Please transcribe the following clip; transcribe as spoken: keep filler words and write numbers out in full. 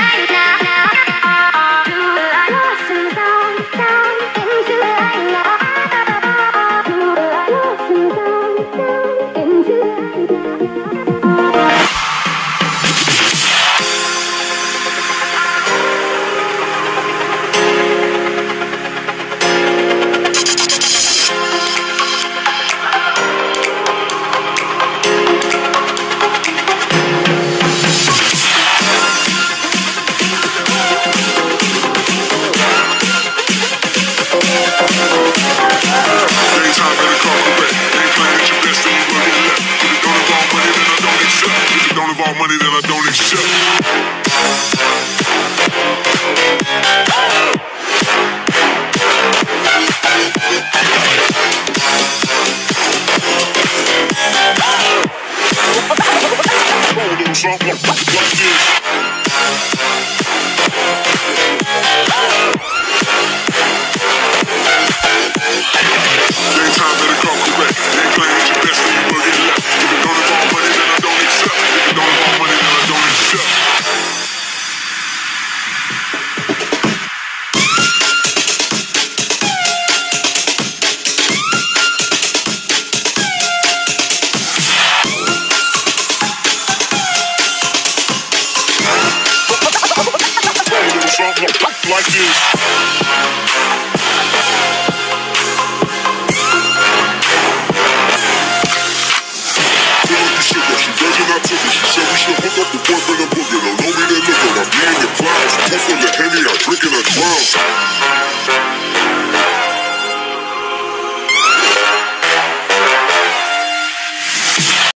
Money that I don't accept. Something like this. Daytime better come correct. They claim that you're best and you will get left. If you don't involve money, then I don't accept. If you don't involve money, then I don't accept. Something like this. She said we should hook up the boyfriend and boogie. Don't know me, they look at I'm being the clouds. Full full of Henny, I drink in a drum.